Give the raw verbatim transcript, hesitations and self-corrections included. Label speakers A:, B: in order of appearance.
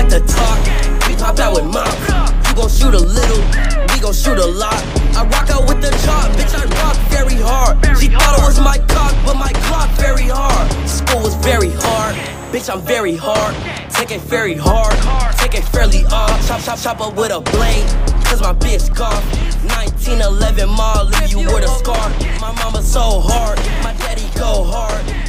A: like to talk. We pop out with mouth. You gon' shoot a little, we gon' shoot a lot. I rock out with the chalk, bitch, I rock very hard. She thought it was my cock, but my clock very hard. School was very hard, bitch, I'm very hard. Take it very hard, take it fairly off. Chop, chop, chop up with a blade, cause my bitch cough. nineteen eleven mall, leave you with a scar. My mama so hard, my daddy go hard.